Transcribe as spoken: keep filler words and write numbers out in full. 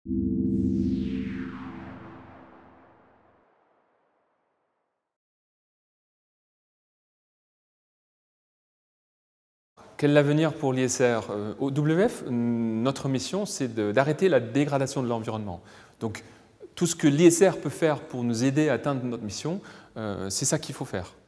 Quel est l'avenir pour l'I S R? Au W F, notre mission, c'est d'arrêter la dégradation de l'environnement. Donc, tout ce que l'I S R peut faire pour nous aider à atteindre notre mission, euh, c'est ça qu'il faut faire.